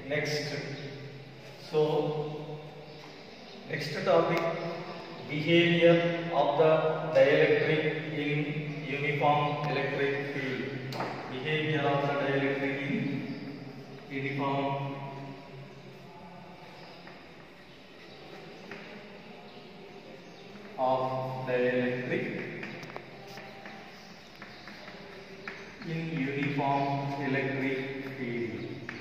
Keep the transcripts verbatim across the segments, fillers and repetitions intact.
next. So next topic, behavior of the dielectric in uniform electric field. Behavior of the dielectric in uniform of dielectric in uniform electric field.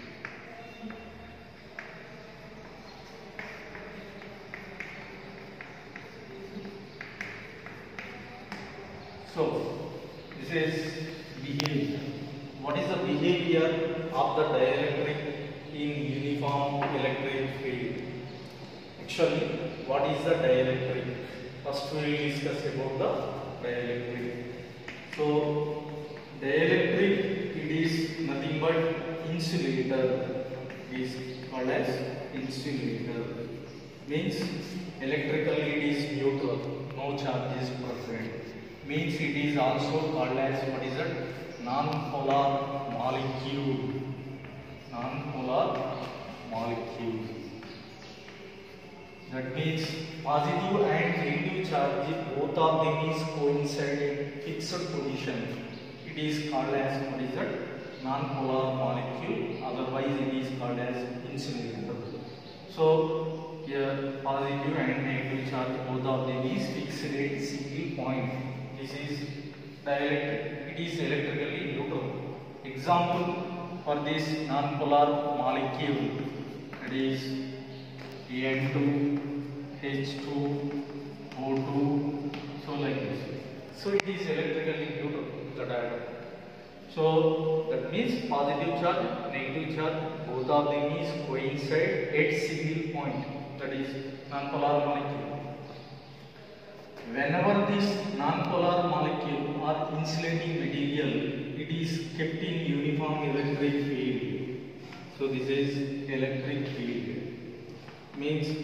So this is behavior. What is the behavior of the dielectric in uniform electric field? Actually, what is the dielectric? First we will discuss about the dielectric. So dielectric, it is nothing but insulator. It is called as insulator. Means electrically it is neutral, no charges present. Means it is also called as what is it? Non-polar molecule. Non-polar molecule. That means positive and negative charge, both of them is coincide in fixed position. It is called as what is it? Non-polar molecule. Otherwise, it is called as insulator. So here positive and negative charge, both of them is fixed at single point. This is dielectric. It is electrically neutral. Example for this non-polar molecule, that is N two, H two, O two, so like this. So it is electrically neutral, the diagram. So that means positive charge, negative charge, both of them is coincide at single point, that is non-polar molecule. Whenever this non-polar molecule or insulating material, it is kept in uniform electric field. So this is electric field. Means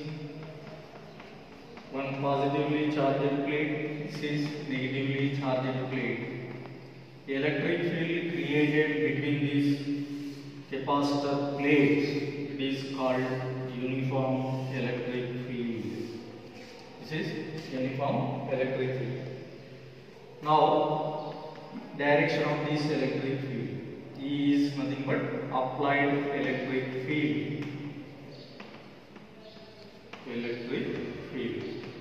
one positively charged plate, this is negatively charged plate. The electric field created between these capacitor plates, it is called uniform electric field. This is uniform electric field. Now, direction of this electric field is nothing but applied electric field. Electric field.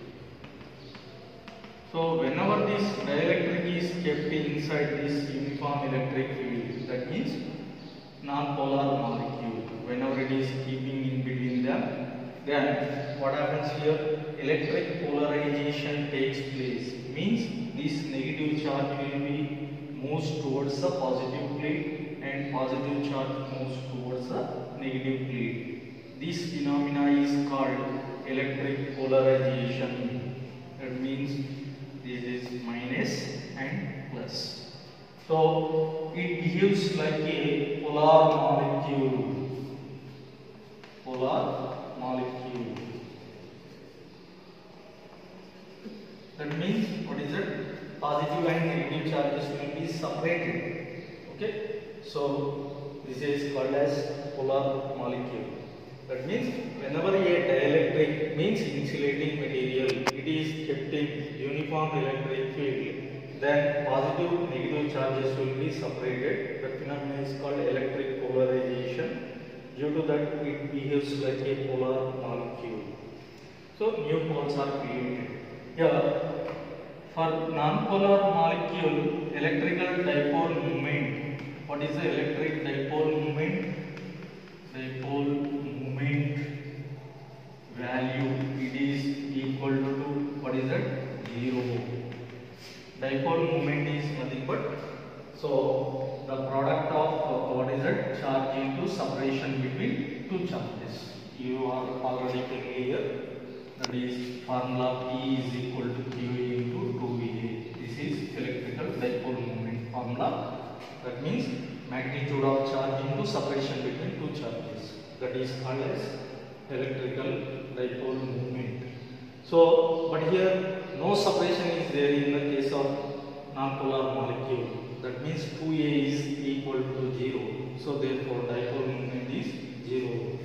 So whenever this dielectric is kept inside this uniform electric field, that means non-polar molecule, whenever it is keeping in between them, then what happens here? Electric polarization takes place. Means this negative charge will be moves towards the positive plate and positive charge moves towards the negative plate. This phenomena is called electric polarization. That means this is minus and plus. So it behaves like a polar molecule. Polar molecule. That means what is it? Positive and negative charges will be separated. Okay. So this is called as polar molecule. That means whenever a dielectric means insulating material, it is kept in uniform electric field, then positive negative charges will be separated. The phenomenon is called electric polarization. Due to that, it behaves like a polar molecule. So new poles are created. Here, for non-polar molecule, electrical dipole moment. What is the electric dipole moment? Dipole moment value, it is equal to what is that? Zero. Dipole moment is nothing but, so the product of uh, what is that? Charge into separation between two charges. You are already familiar. That is formula P is equal to Q into two V A. This is electrical dipole moment formula. That means magnitude of charge into separation between two charges. That is called as electrical dipole moment. So, but here no separation is there in the case of non-polar molecule. means two A is equal to zero. So therefore dipole moment is zero.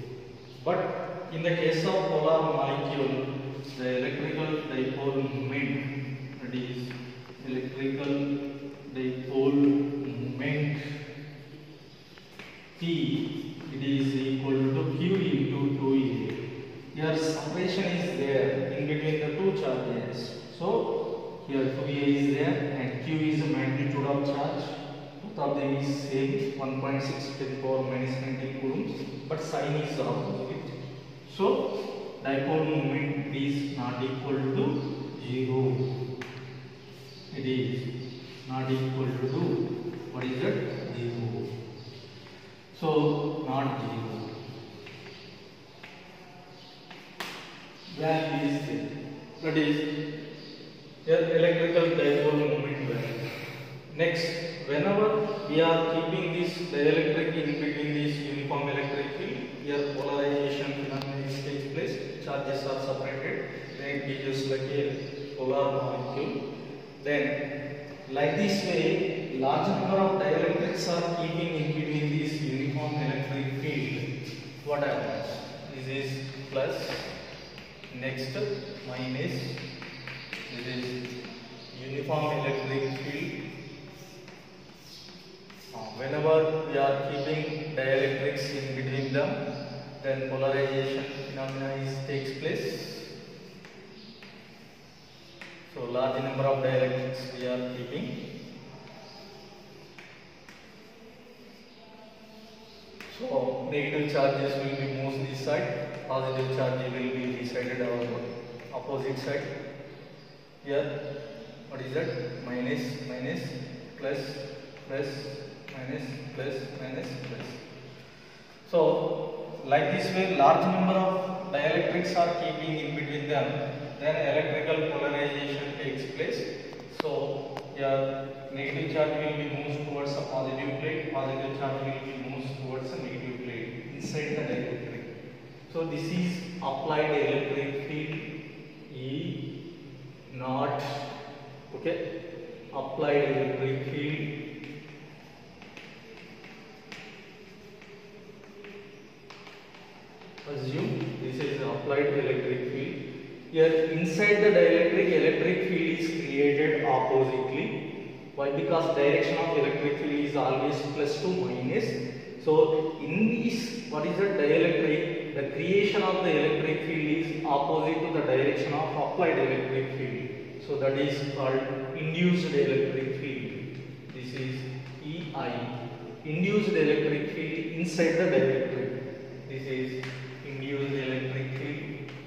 But in the case of polar molecule, the electrical dipole moment, that is electrical dipole moment P, it is equal to Q into two A. Here separation is there in between the two charges. So here two A is there and Q is the magnitude of charge. Both of them is same, one point six ten to the power minus nineteen coulombs, but sign is opposite. So dipole moment is not equal to zero. It is not equal to what is it? Zero. So not zero. Value is there. That is your electrical dipole moment value. Next, whenever we are keeping this dielectric in between this uniform electric field, here polarization phenomenon takes place. Charges are separated. Then it behaves like a polar molecule. Then, like this way, large number of dielectrics are keeping in between this uniform electric field. What happens? This is plus. Next, minus. This is uniform electric field. Whenever we are keeping dielectrics in between them, then polarization phenomena is takes place. So large number of dielectrics we are keeping. So negative charges will be moved this side, positive charge will be decided on opposite side. Here, what is that? Minus, minus, plus, plus, minus, plus, minus, plus. So, like this way, large number of dielectrics are keeping in between them. Then electrical polarization takes place. So, here negative charge will be moved towards a positive plate, positive charge will be moved towards a negative plate inside the dielectric. So, this is applied electric field E naught. Okay, applied electric field. Assume this is applied electric field. Here inside the dielectric, electric field is created oppositely. Why? Because direction of electric field is always plus to minus. So in this, what is the dielectric? The creation of the electric field is opposite to the direction of applied electric field. So that is called induced electric field. This is E I. Induced electric field inside the dielectric. This is induced electric field.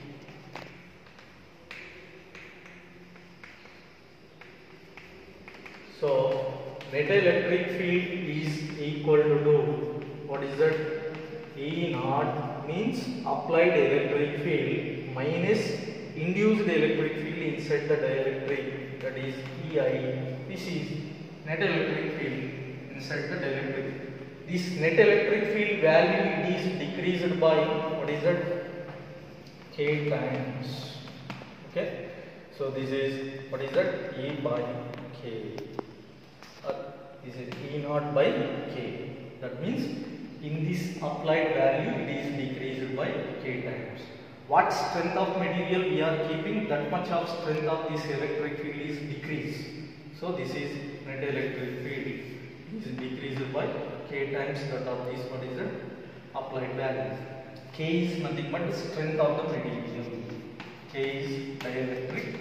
So net electric field is equal to what is that? E naught means applied electric field minus induced electric field inside the dielectric, that is E I. This is net electric field inside the dielectric. This net electric field value is decreased by what is that? K times. Okay. So this is what is that? E by K. Uh, this is E naught by K. That means in this applied value it is decreased by K times. What strength of material we are keeping, that much of strength of this electric field is decreased. So this is net electric field is decreased by K times that of this what is the applied value. K is nothing but the strength of the material. K is dielectric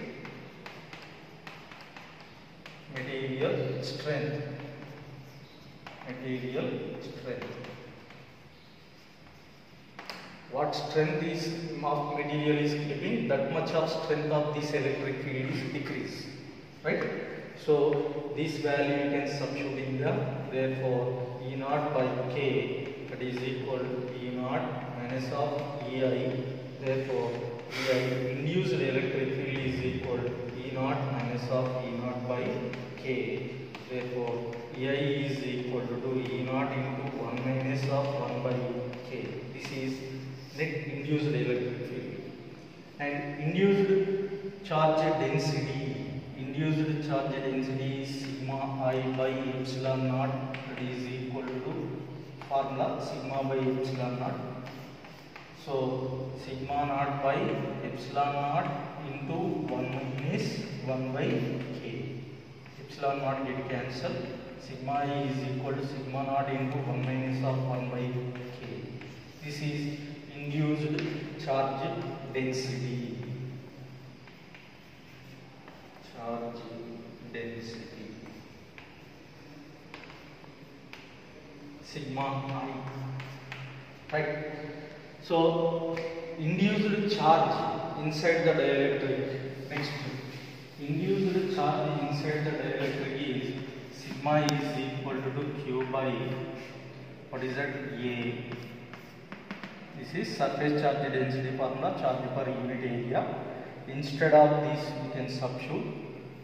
material strength. Material strength. What strength is of material is keeping, that much of strength of this electric field is decreased, right? So this value you can substitute in them. Therefore E naught by K, that is equal to E naught minus of E I. Therefore E I induced electric field is equal to E naught minus of E naught by K. Therefore E I is equal to E naught into one minus of one by K. This is net induced electric field. And induced charge density, induced charge density is sigma I by epsilon naught, that is equal to formula sigma by epsilon naught. So sigma naught by epsilon naught into one minus one by k. Epsilon naught get cancel. Sigma is equal to sigma naught into one minus of one by k. This is induced charge density. Charge density. Sigma I. Right. So induced charge inside the dielectric. Next, induced charge inside the dielectric is sigma is equal to q by what is that A. This is surface charge density formula, charge per unit area. Instead of this, we can substitute.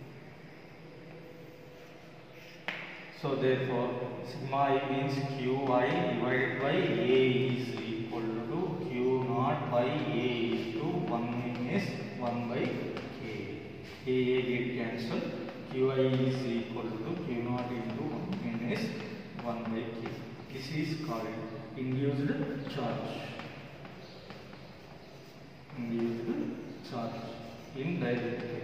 So therefore, sigma I means qi divided by A is equal to q naught by A into one minus one by k. A A get cancelled. Qi is equal to q naught into one minus one by k. This is called induced charge. Induced charge in dielectric.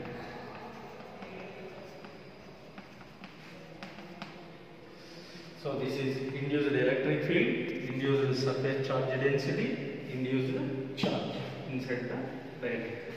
So this is induced electric field, induced surface charge density, induced charge inside the dielectric.